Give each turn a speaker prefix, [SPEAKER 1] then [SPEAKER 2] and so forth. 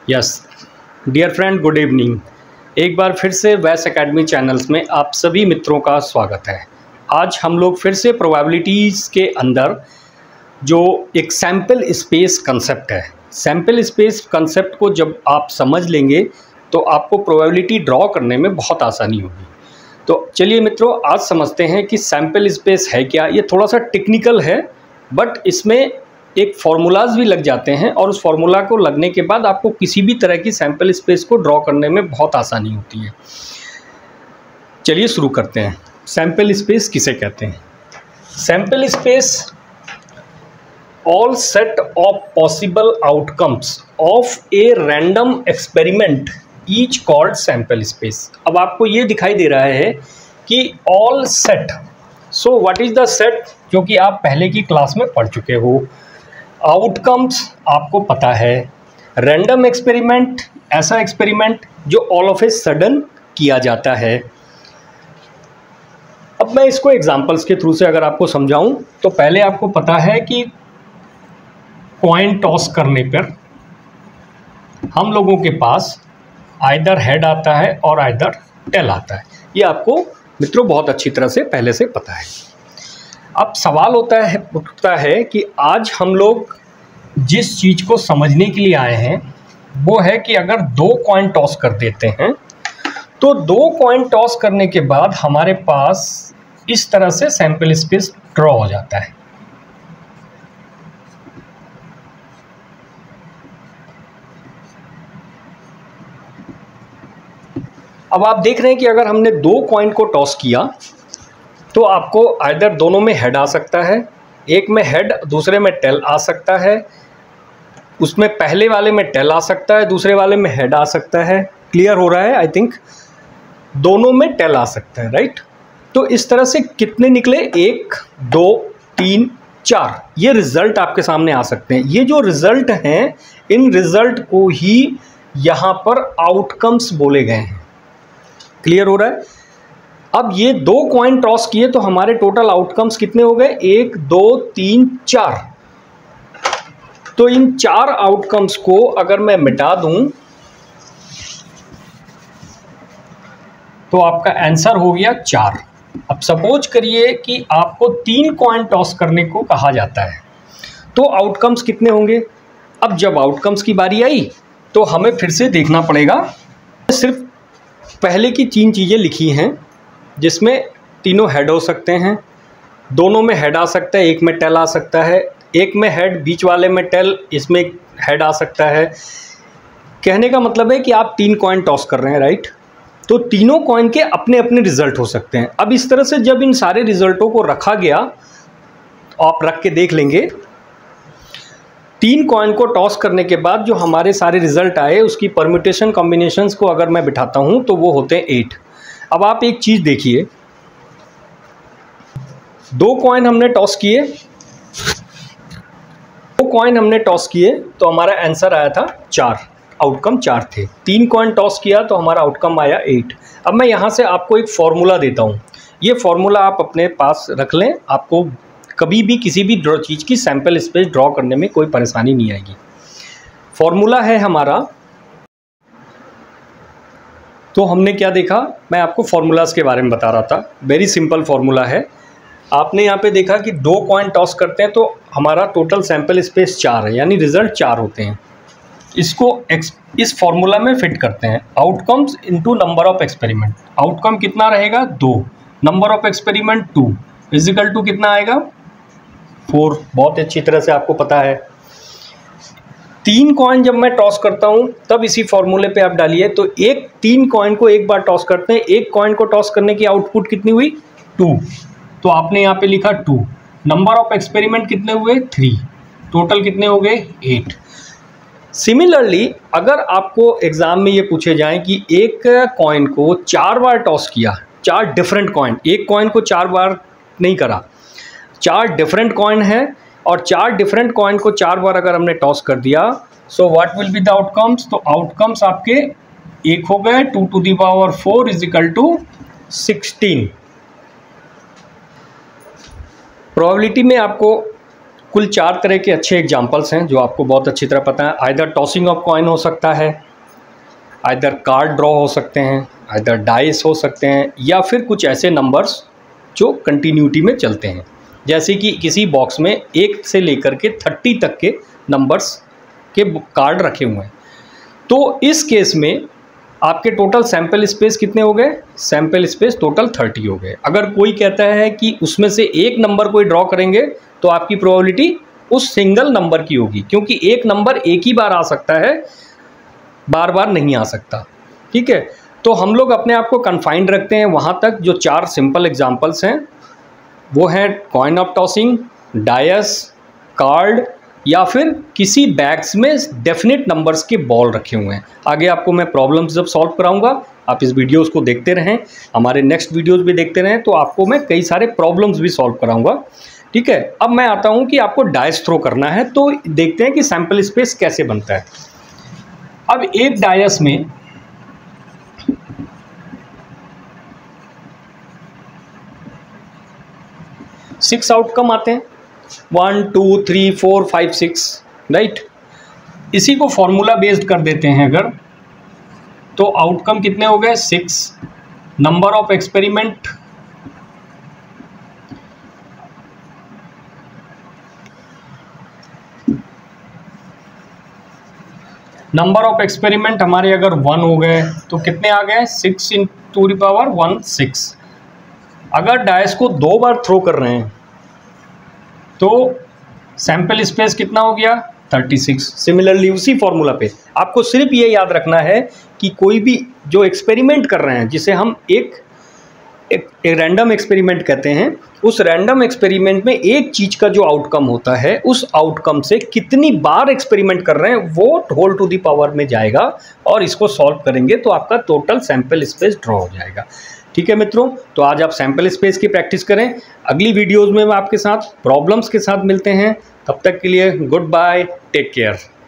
[SPEAKER 1] Yes dear friend, good evening. एक बार फिर से वैस एकेडमी चैनल्स में आप सभी मित्रों का स्वागत है। आज हम लोग फिर से प्रोबेबिलिटीज़ के अंदर जो एक सैम्पल स्पेस कंसेप्ट है, सैम्पल स्पेस कंसेप्ट को जब आप समझ लेंगे तो आपको प्रोबेबिलिटी ड्रॉ करने में बहुत आसानी होगी। तो चलिए मित्रों, आज समझते हैं कि सैम्पल स्पेस है क्या। ये थोड़ा सा टेक्निकल है, बट इसमें एक फार्मूलाज भी लग जाते हैं और उस फार्मूला को लगने के बाद आपको किसी भी तरह की सैम्पल स्पेस को ड्रॉ करने में बहुत आसानी होती है। चलिए शुरू करते हैं। सैम्पल स्पेस किसे कहते हैं? Sample space all set of possible outcomes of a random experiment each called sample space. अब आपको ये दिखाई दे रहा है कि all set, so what is the set, जो कि आप पहले की क्लास में पढ़ चुके हो। आउटकम्स आपको पता है। रैंडम एक्सपेरिमेंट, ऐसा एक्सपेरिमेंट जो ऑल ऑफ ए सडन किया जाता है। अब मैं इसको एग्जांपल्स के थ्रू से अगर आपको समझाऊं तो पहले आपको पता है कि कॉइन टॉस करने पर हम लोगों के पास आइदर हेड आता है और आइदर टेल आता है। ये आपको मित्रों बहुत अच्छी तरह से पहले से पता है। अब सवाल उठता है कि आज हम लोग जिस चीज़ को समझने के लिए आए हैं वो है कि अगर दो कॉइन टॉस कर देते हैं तो दो कॉइन टॉस करने के बाद हमारे पास इस तरह से सैम्पल स्पेस ड्रॉ हो जाता है। अब आप देख रहे हैं कि अगर हमने दो कॉइन को टॉस किया तो आपको आइदर दोनों में हेड आ सकता है, एक में हेड दूसरे में टेल आ सकता है, उसमें पहले वाले में टेल आ सकता है, दूसरे वाले में हेड आ सकता है। क्लियर हो रहा है? आई थिंक दोनों में टेल आ सकता है, राइट। तो इस तरह से कितने निकले? 1 2 3 4 ये रिजल्ट आपके सामने आ सकते हैं। ये जो रिजल्ट हैं, इन रिजल्ट को ही यहाँ पर आउटकम्स बोले गए हैं। क्लियर हो रहा है? अब ये दो कॉइन टॉस किए तो हमारे टोटल आउटकम्स कितने हो गए? 1 2 3 4। तो इन 4 आउटकम्स को अगर मैं मिटा दूं तो आपका आंसर हो गया 4। अब सपोज करिए कि आपको 3 कॉइन टॉस करने को कहा जाता है तो आउटकम्स कितने होंगे? अब जब आउटकम्स की बारी आई तो हमें फिर से देखना पड़ेगा। सिर्फ पहले की 3 चीज़ें लिखी हैं जिसमें तीनों हेड हो सकते हैं, दोनों में हेड आ सकता है, एक में टेल आ सकता है, एक में हेड, बीच वाले में टेल, इसमें हेड आ सकता है। कहने का मतलब है कि आप 3 कॉइन टॉस कर रहे हैं, राइट। तो तीनों कॉइन के अपने अपने रिजल्ट हो सकते हैं। अब इस तरह से जब इन सारे रिजल्टों को रखा गया, आप रख के देख लेंगे, 3 कॉइन को टॉस करने के बाद जो हमारे सारे रिजल्ट आए उसकी परम्यूटेशन कॉम्बिनेशंस को अगर मैं बिठाता हूं तो वो होते हैं 8। अब आप एक चीज़ देखिए, 2 कॉइन हमने टॉस किए, 2 कॉइन हमने टॉस किए तो हमारा आंसर आया था 4, आउटकम 4 थे। 3 कॉइन टॉस किया तो हमारा आउटकम आया 8। अब मैं यहाँ से आपको एक फॉर्मूला देता हूँ, ये फॉर्मूला आप अपने पास रख लें, आपको कभी भी किसी भी चीज़ की सैम्पल स्पेस ड्रॉ करने में कोई परेशानी नहीं आएगी। फॉर्मूला है हमारा, तो हमने क्या देखा, मैं आपको फार्मूलाज के बारे में बता रहा था। वेरी सिंपल फार्मूला है। आपने यहाँ पे देखा कि 2 कॉइन टॉस करते हैं तो हमारा टोटल सैम्पल स्पेस 4 है, यानी रिजल्ट 4 होते हैं। इसको इस फार्मूला में फिट करते हैं, outcomes into number of experiment. Outcome कितना रहेगा? 2, number of experiment 2 is equal to कितना आएगा? 4। बहुत अच्छी तरह से आपको पता है। 3 कॉइन जब मैं टॉस करता हूं तब इसी फॉर्मूले पे आप डालिए, तो 3 कॉइन को एक बार टॉस करते हैं, एक कॉइन को टॉस करने की आउटपुट कितनी हुई? 2। तो आपने यहाँ पे लिखा 2। नंबर ऑफ एक्सपेरिमेंट कितने हुए? 3। टोटल कितने हो गए? 8। सिमिलरली अगर आपको एग्जाम में ये पूछे जाएं कि एक कॉइन को 4 बार टॉस किया, 4 डिफरेंट कॉइन, एक कॉइन को 4 बार नहीं करा, 4 डिफरेंट कॉइन है और 4 डिफरेंट कॉइन को 4 बार अगर हमने टॉस कर दिया, so what will be the outcomes? तो आउटकम्स आपके एक हो गए 2 to the power 4 is equal to 16। Probability में आपको कुल 4 तरह के अच्छे एग्जाम्पल्स हैं जो आपको बहुत अच्छी तरह पता है। आइदर टॉसिंग ऑफ कॉइन हो सकता है, आइदर कार्ड ड्रॉ हो सकते हैं, आइदर डाइस हो सकते हैं, या फिर कुछ ऐसे नंबर्स जो कंटिन्यूटी में चलते हैं। जैसे कि किसी बॉक्स में 1 से लेकर के 30 तक के नंबर्स के कार्ड रखे हुए हैं। तो इस केस में आपके टोटल सैंपल स्पेस कितने हो गए? सैंपल स्पेस टोटल 30 हो गए। अगर कोई कहता है कि उसमें से एक नंबर कोई ड्रॉ करेंगे तो आपकी प्रोबेबिलिटी उस सिंगल नंबर की होगी, क्योंकि एक नंबर एक ही बार आ सकता है, बार बार नहीं आ सकता। ठीक है, तो हम लोग अपने आप को कन्फाइंड रखते हैं वहाँ तक। जो 4 सिंपल एग्जांपल्स हैं वो हैं coin of tossing, dice, card, या फिर किसी बैग्स में डेफिनेट नंबर्स के बॉल रखे हुए हैं। आगे आपको मैं प्रॉब्लम्स जब सॉल्व कराऊंगा, आप इस वीडियोस को देखते रहें, हमारे नेक्स्ट वीडियोस भी देखते रहें, तो आपको मैं कई सारे प्रॉब्लम्स भी सॉल्व कराऊंगा। ठीक है, अब मैं आता हूं कि आपको डायस थ्रो करना है, तो देखते हैं कि सैंपल स्पेस कैसे बनता है। अब एक डायस में सिक्स आउटकम आते हैं, 1 2 3 4 5 6, राइट। इसी को फॉर्मूला बेस्ड कर देते हैं अगर, तो आउटकम कितने हो गए? 6। नंबर ऑफ एक्सपेरिमेंट हमारे अगर 1 हो गए तो कितने आ गए? 6 into the power 1 6। अगर डायस को 2 बार थ्रो कर रहे हैं तो सैंपल स्पेस कितना हो गया? 36। सिमिलरली उसी फॉर्मूला पे आपको सिर्फ ये याद रखना है कि कोई भी जो एक्सपेरिमेंट कर रहे हैं, जिसे हम एक रैंडम एक्सपेरिमेंट कहते हैं, उस रैंडम एक्सपेरिमेंट में एक चीज़ का जो आउटकम होता है, उस आउटकम से कितनी बार एक्सपेरिमेंट कर रहे हैं वो होल टू दी पावर में जाएगा, और इसको सॉल्व करेंगे तो आपका टोटल सैंपल स्पेस ड्रॉ हो जाएगा। ठीक है मित्रों, तो आज आप सैंपल स्पेस की प्रैक्टिस करें। अगली वीडियोज़ में हम आपके साथ प्रॉब्लम्स के साथ मिलते हैं। तब तक के लिए गुड बाय, टेक केयर।